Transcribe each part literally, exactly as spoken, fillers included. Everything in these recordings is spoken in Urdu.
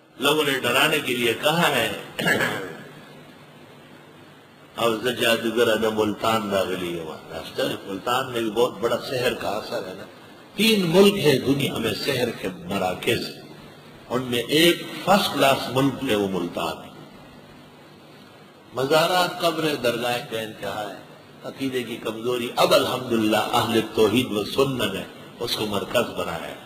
لوگوں نے ڈرانے کے لیے کہا ہے اور جادوگر انا ملتان داخلی ہے، ملتان میں بھی بہت بڑا سحر کا اثر ہے نا۔ تین ملک ہے دنیا میں سحر کے مراکز، ان میں ایک فرسٹ کلاس ملک ہے وہ ملتان ہے۔ مزارات، قبر، درگاہ کا انتہا ہے، عقیدے کی کمزوری اب الحمدللہ اہل توحید و سنت نے اس کو مرکز بنایا ہے۔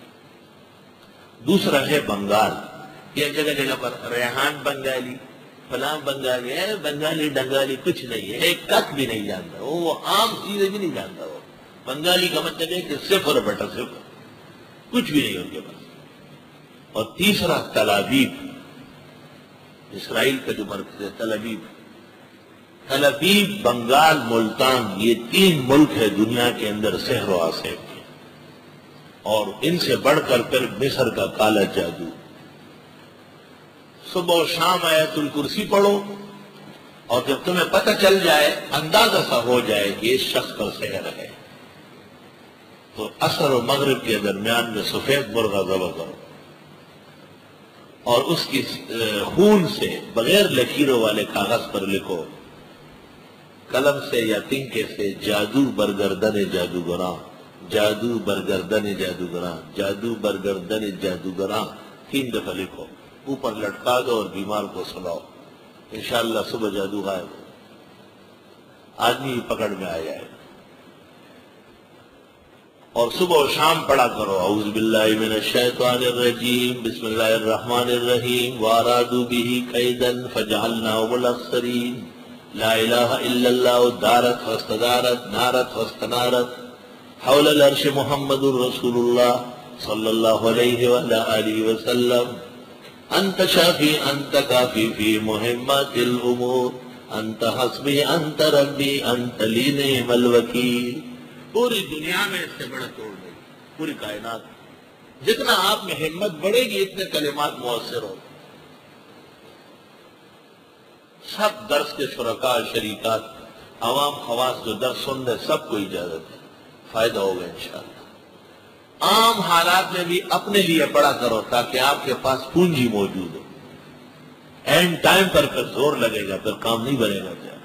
دوسرا ہے بنگال، یہ جگہ جگہ پر ریحان بنگالی، فلاں بنگالی ہے، بنگالی ڈنگالی کچھ نہیں ہے، ایک کت بھی نہیں جانتا وہ وہ عام چیزیں بھی نہیں جانتا وہ۔ بنگالی کا مطلب ہے کہ صفر بیٹا صفر، کچھ بھی نہیں ان کے پاس۔ اور تیسرا تل ابیب، اسرائیل کا جو مرکز ہے تل ابیب، تل ابیب، بنگال، ملتان، یہ تین ملک ہے دنیا کے اندر سحر و عصب کے، اور ان سے بڑھ کر پھر مصر کا کالا جادو۔ صبح و شام آیت الکرسی پڑھو، اور جب تمہیں پتہ چل جائے، اندازہ سا ہو جائے کہ اس شخص پر سحر ہے، تو عصر و مغرب کے درمیان میں سفید مرغہ ذبح کرو، اور اس کی خون سے بغیر لکیروں والے کاغذ پر لکھو، قلم سے یا تنکے سے، جادو برگردن جادوگراں، جادو برگردن جادوگراں، جادو برگردن جادوگراں، تین دفعہ لکھو، اوپر لٹکا دو اور بیمار کو سلاؤ، انشاءاللہ صبح جادو غائب ہو، آدمی پکڑ میں آ جائے۔ اور صبح و شام پڑھا کرو اعوذ باللہ من الشیطان الرجیم بسم اللہ الرحمن الرحیم وارادوا به کیدا فجعلناهم الاخسرین، لا الہ الا اللہ، دارت فاستدارت، نارت فاستنارت، حول العرش محمد رسول اللہ صلی اللہ علیہ وآلہ آلہ وسلم، انت شافی انت کافی فی مہمات الامور، انت حسبی انت ربی انت لی نعم الوکیل۔ پوری دنیا میں اس سے بڑا توڑ نہیں، پوری کائنات، جتنا آپ میں ہمت بڑھے گی اتنے کلمات مؤثر ہو۔ سب درس کے شرکاء شریکات، عوام خواص جو درس سن رہے سب کو اجازت ہے، فائدہ ہوگا انشاءاللہ۔ عام حالات میں بھی اپنے لیے پڑھا کرو تاکہ آپ کے پاس پونجی موجود ہو، اینڈ ٹائم پر پھر زور لگے گا، پھر کام نہیں بنے گا۔ کیا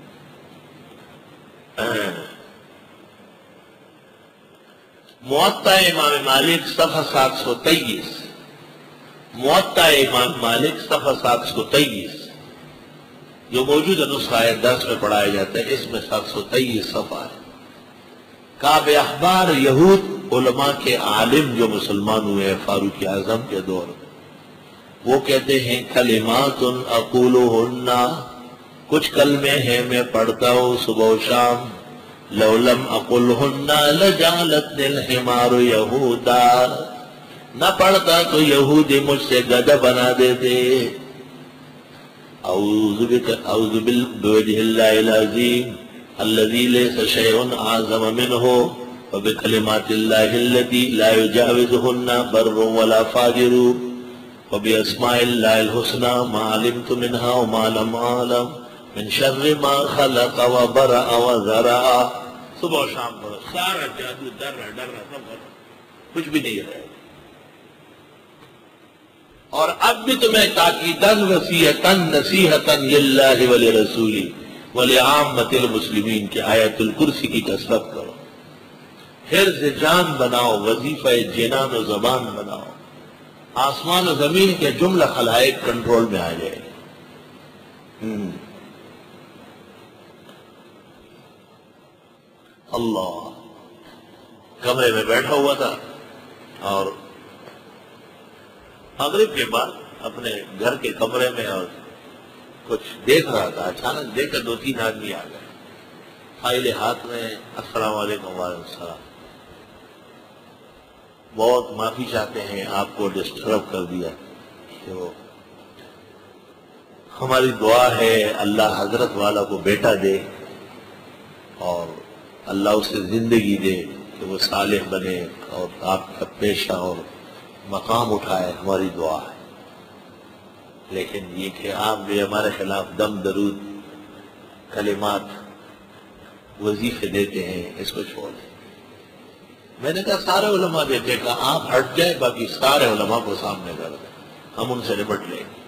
موطا امام مالک صفحہ سات سو تیئیس، موطا امام مالک صفحہ سات سو تیئیس، جو موجودہ نسخہ ہے درس میں پڑھایا جاتا ہے، اس میں سات سو تیئیس صفحہ ہے۔ کعب احبار یہود علماء کے عالم جو مسلمان ہوئے فاروق اعظم کے دور میں، وہ کہتے ہیں کلمات اقولہن، کچھ کلمے ہیں میں پڑھتا ہوں صبح و شام، لو لم اقلہن لجعلتنی الحمار یہودا، نہ پڑھتا تو یہودی مجھ سے گدھا بنا دیتے۔ اعوذ بک اعوذ بوجہ اللہ العظیم الذی لیس شیء اعظم منہ وبکلمات اللہ التي لا یجاوزہن بر ولا فاجر وباسماء اللہ الحسنى ما علمت منها وما لم اعلم من شر ما خلق وبرأ وذرأ۔ صبح و شام پڑھو، سارا جادو در رہا ڈر رہا سب پڑھو، کچھ بھی نہیں رہے۔ اور اب بھی تمہیں تاکیدن وصیتن نصیحتن للہ ولرسولی ولعامۃ المسلمین کی آیت الکرسی کی کثرت کرو، حرز جان بناؤ، وظیفہ جنان و زبان بناؤ، آسمان و زمین کے جملہ خلائق کنٹرول میں آ جائے گے۔ اللہ، کمرے میں بیٹھا ہوا تھا اور مغرب کے بعد اپنے گھر کے کمرے میں اور کچھ دیکھ رہا تھا، اچانک دیکھ کر دو تین آدمی آ گئے، فائل ہاتھ میں، السلام علیکم وعلیکم السلام، بہت معافی چاہتے ہیں آپ کو ڈسٹرب کر دیا، کہ وہ ہماری دعا ہے اللہ حضرت والا کو بیٹا دے اور اللہ اسے زندگی دے کہ وہ صالح بنے اور آپ کا پیشہ اور مقام اٹھائے، ہماری دعا ہے، لیکن یہ کہ آپ بھی ہمارے خلاف دم درود کلمات وظیفے دیتے ہیں، اس کو چھوڑ دیں۔ میں نے کہا سارے علماء دیتے، کہا آپ ہٹ جائے باقی سارے علماء کو سامنے کر دیں، ہم ان سے نپٹ لیں گے.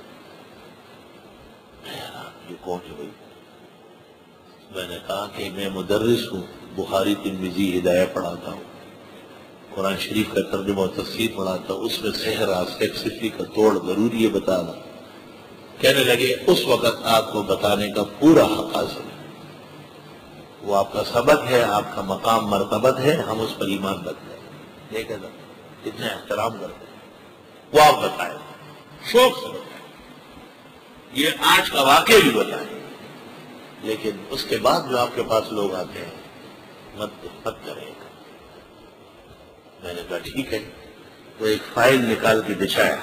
یہ کون ہے بھائی؟ میں نے کہا کہ میں مدرس ہوں، بخاری ترمذی ہدایہ پڑھاتا ہوں، قرآن شریف کا ترجمہ و تفسیر پڑھاتا ہوں، اس میں صحرا سیکسفی کا توڑ ضروری ہے بتانا. کہنے لگے اس وقت آپ کو بتانے کا پورا حق حاصل ہے، وہ آپ کا سبق ہے، آپ کا مقام مرتبت ہے، ہم اس پر ایمان رکھتے ہیں، دیکھ نا اتنا احترام کرتے ہیں. وہ آپ بتائیں، شوق سے بتائیں، یہ آج کا واقعہ بھی بتائیں، لیکن اس کے بعد جو آپ کے پاس لوگ آتے ہیں مت مت کریں. میں نے کہا ٹھیک ہے. وہ ایک فائل نکال کے بچھایا،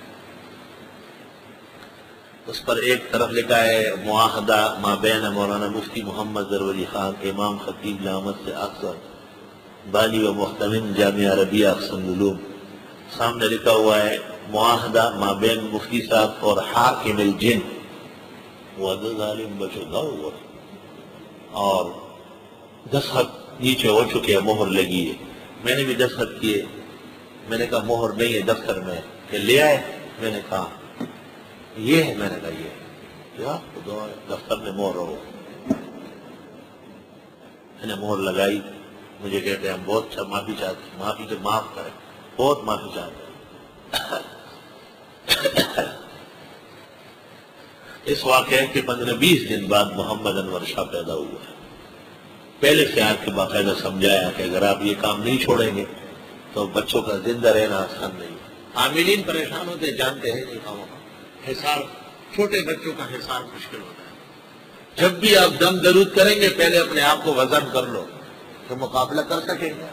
اس پر ایک طرف لکھا ہے معاہدہ ما بین مولانا مفتی محمد ظفر خان امام خطیب لامت سے اکثر بانی و محتمم جامعہ عربیہ اقسم العلوم. سامنے لکھا ہوا ہے معاہدہ ما بین مفتی صاحب اور حاکم الجن، وہ ظالم بچوگا ہوا، اور دستخط نیچے ہو چکے ہیں، مہر لگی ہے. میں نے بھی دستخط کیے. میں نے کہا مہر نہیں ہے دفتر میں، کہ لے آئے. میں نے کہا یہ ہے، میں نے کہا یہ کیا دفتر میں مہر ہو. میں نے مہر لگائی. مجھے کہتے ہیں ہم بہت معافی چاہتے ہیں. معافی تو معاف کریں، بہت معافی چاہتے ہیں. اس واقعے کے پندرہ بیس دن بعد محمد انور شاہ پیدا ہوا ہے. پہلے سے آپ کے باقاعدہ سمجھایا کہ اگر آپ یہ کام نہیں چھوڑیں گے تو بچوں کا زندہ رہنا آسان نہیں. عاملین پریشان ہوتے جانتے ہیں یہ کاموں کا حساب، چھوٹے بچوں کا حساب مشکل ہوتا ہے. جب بھی آپ دم درود کریں گے پہلے اپنے آپ کو وزن کر لو کہ مقابلہ کر سکیں گے.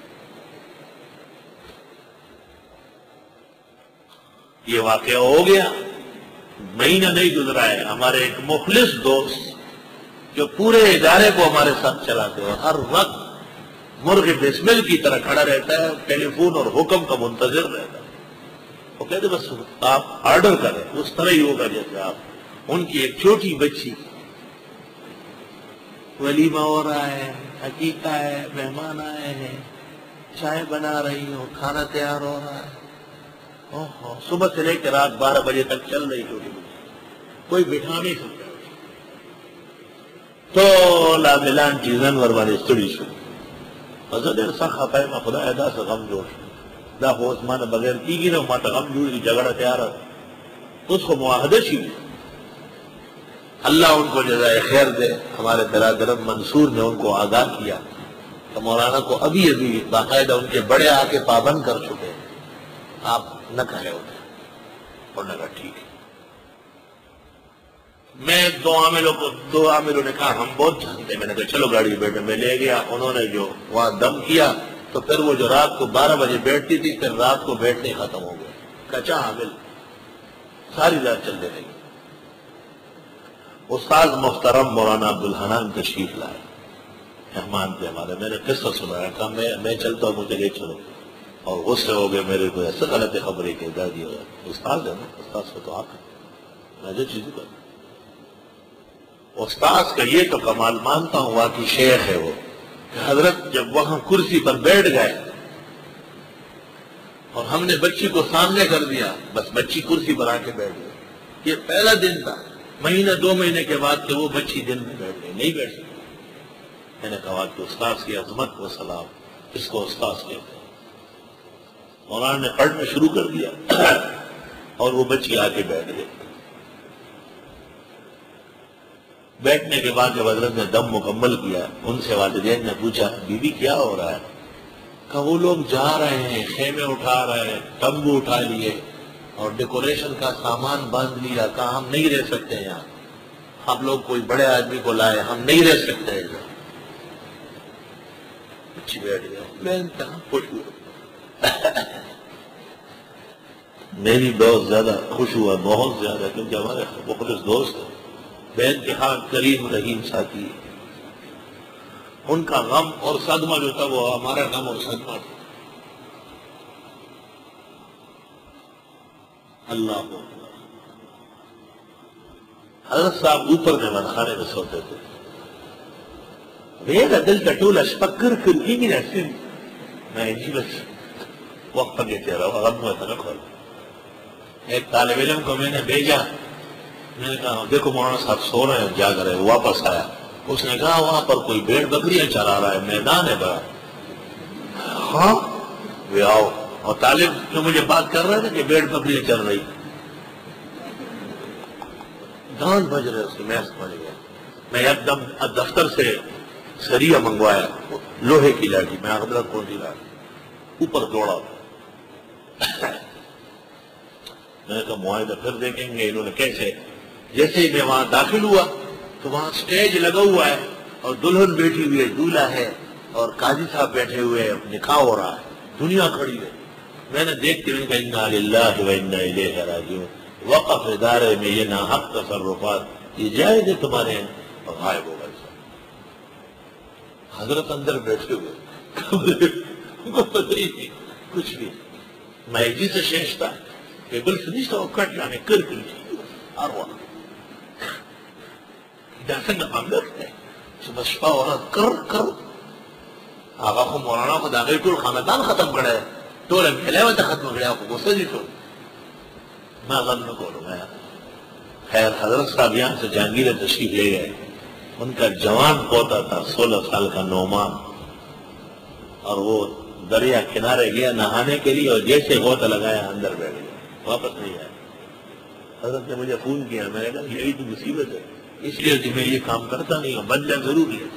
یہ واقعہ ہو گیا، مہینہ نہیں گزرا ہے. ہمارے ایک مخلص دوست جو پورے ادارے کو ہمارے ساتھ چلاتے ہیں، ہر وقت مرغ بسمل کی طرح کھڑا رہتا ہے، ٹیلی فون اور حکم کا منتظر رہتا ہے. وہ کہتے بس آپ آرڈر کریں، اس طرح ہی ہوگا جیسے آپ. ان کی ایک چھوٹی بچی، ولیمہ ہو رہا ہے، عقیقہ ہے، مہمان آئے ہیں، چائے بنا رہی ہو، کھانا تیار ہو رہا ہے. اوہ صبح سے لے کے رات بارہ بجے تک چل رہی چھوٹی بچی، کوئی بٹھا نہیں سکتا. تو لا ملان چیزن وروانے استڑی شو حضرت ارسا خفائے ما خدا ادا سے غم جوش دا خو عثمان بغیر کی گی نا ما تا غم جوڑ کی جگڑا تیار ہے. اس کو معاہدہ شیئے. اللہ ان کو جزائے خیر دے. ہمارے برادرم منصور نے ان کو آگاہ کیا کہ مولانا کو ابھی ابھی باقاعدہ ان کے بڑے آ کے پابند کر چکے ہیں، آپ نہ کہے ہوتے. اور نے کہا ٹھیک ہے. میں دو عاملوں کو دو عاملوں نے کہا ہم بہت جانتے ہیں. میں نے کہا چلو گاڑی بیٹھے. میں لے گیا. انہوں نے جو وہاں دم کیا تو پھر وہ جو رات کو بارہ بجے بیٹھتی تھی پھر رات کو بیٹھنے ختم ہو گئے. کچا عامل ساری رات چلتے رہی. استاد محترم مولانا عبدالحنان تشریف لائے، مہمان تھے ہمارے. میں نے قصہ سنایا، کہا میں میں چلتا ہوں مجھے لے چلو. اور غصے ہو گئے میرے کو، ایسے غلط خبریں کہ دادی ہو استاد ہے نا، استاد سے تو آپ میں جو چیزیں کروں. استاد کا یہ تو کمال مانتا ہوں، واقعی شیخ ہے وہ. حضرت جب وہاں کرسی پر بیٹھ گئے اور ہم نے بچی کو سامنے کر دیا، بس بچی کرسی پر آ کے بیٹھ گئی. یہ پہلا دن تھا. مہینہ دو مہینے کے بعد کہ وہ بچی دن میں بیٹھ گئی، نہیں بیٹھ سکتی. میں نے کہا کہ استاد کی عظمت کو سلام، اس کو استاد کہتے ہیں. مولانا نے پڑھنا شروع کر دیا اور وہ بچی آ کے بیٹھ گئی. بیٹھنے کے بعد جب حضرت نے دم مکمل کیا، ان سے والدین نے پوچھا بی بی کیا ہو رہا ہے؟ کہا وہ لوگ جا رہے ہیں، خیمے اٹھا رہے ہیں، تمبو اٹھا لیے اور ڈیکوریشن کا سامان باندھ لیا. کہا ہم نہیں رہ سکتے یہاں، ہم لوگ کوئی بڑے آدمی کو لائے، ہم نہیں رہ سکتے یہاں. اچھی بیٹھ گیا. میں انتہا خوش ہوا. میں بھی بہت زیادہ خوش ہوا، بہت زیادہ، کیونکہ ہمارے مخلص دوست ہیں، بے انتہا کریم رحیم ساتھی. ان کا غم اور صدمہ جو تھا وہ ہمارا غم اور صدمہ تھا. اللہ کو حضرت صاحب اوپر مہمان خانے میں سوتے تھے. میرا دل ٹٹول اشپکر کر کی ایسے میں جی بس وقت پہ کہتے رہا غم ہوا تھا نا. ایک طالب علم کو میں نے بھیجا، میں نے کہا دیکھو مولانا صاحب سو رہے ہیں جاگ رہے، واپس آیا، اس نے کہا وہاں پر کوئی بھیڑ بکریاں چرا رہا ہے، میدان ہے بڑا۔ ہاں وہ آؤ، اور طالب جو مجھے بات کر رہے تھے کہ بھیڑ بکریاں چل رہی، دان بج رہے اس کے، میں سمجھ گیا۔ میں ایک دم دفتر سے سریا منگوایا، لوہے کی لاٹھی، میں حضرت کون سی لاٹھی اوپر دوڑا، میں نے کہا معاہدہ پھر دیکھیں گے انہوں نے کیسے۔ جیسے ہی میں وہاں داخل ہوا تو وہاں سٹیج لگا ہوا ہے اور دلہن بیٹھی ہوئی ہے، دولہا ہے، اور قاضی صاحب بیٹھے ہوئے ہیں، نکاح ہو رہا ہے، دنیا کھڑی ہے۔ میں نے دیکھ کے میں نے کہا انا للہ و انا الیہ راجعون، وقف ادارے میں یہ ناحق تصرفات یہ جائز ہے تمہارے ہیں؟ اور غائب ہو گئے۔ حضرت اندر بیٹھے ہوئے ان کو پتہ ہی نہیں کچھ بھی، میں جی سے شیش تھا ٹیبل سے نہیں سو کٹ لانے کر کر اور وہاں داسنگ اندر ہے صبح شپا اور کر کر آقا کو مولانا کو داخل ٹول خاندان ختم کرے ٹول پھیلے ہوئے تو ختم کرے، آپ کو غصہ جی ٹول میں غلط نہ بولوں گا۔ خیر حضرت صاحب یہاں سے جہانگیر تشریف لے گئے، ان کا جوان پوتا تھا سولہ سال کا نعمان، اور وہ دریا کنارے گیا نہانے کے لیے، اور جیسے غوطہ لگایا اندر بیٹھ گیا، واپس نہیں آیا۔ حضرت نے مجھے فون کیا، میں نے کہا یہی تو مصیبت ہے، اس لیے کہ میں یہ کام کرتا نہیں ہوں، بن جا ضروری ہے۔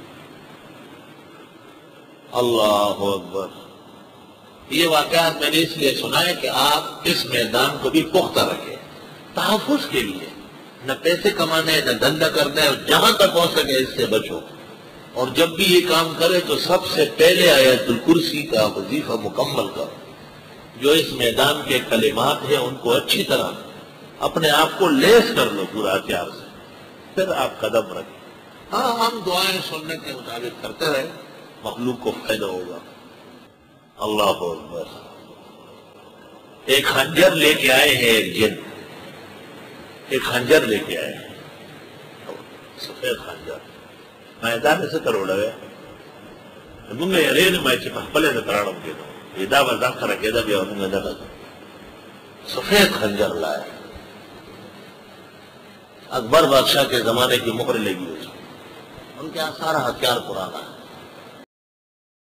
اللہ اکبر۔ یہ واقعات میں نے اس لیے سنا ہے کہ آپ اس میدان کو بھی پختہ رکھیں تحفظ کے لیے، نہ پیسے کمانے نہ دھندا کرنا ہے، جہاں تک ہو سکے اس سے بچو، اور جب بھی یہ کام کرے تو سب سے پہلے آیت الکرسی کا وظیفہ مکمل کرو۔ جو اس میدان کے کلمات ہیں ان کو اچھی طرح اپنے آپ کو لیس کر لو پورا ہتھیار سے، پھر آپ قدم رکھیں۔ ہاں ہم دعائیں سنت کے مطابق کرتے رہے، مخلوق کو فائدہ ہوگا۔ اللہ اکبر۔ ایک خنجر لے کے آئے ہیں، ایک جن ایک خنجر لے کے آئے ہیں، سفید خنجر، میدان سے کروڑا ہے منگا یارین میں چپا پلے سے تراڑم کے دو یہ دا بزا کرا کے دا بیا منگا دا بزا سفید خنجر لائے۔ اکبر بادشاہ کے زمانے کی مہر لگی ہوئی، ان کے یہاں سارا ہتھیار پرانا ہے،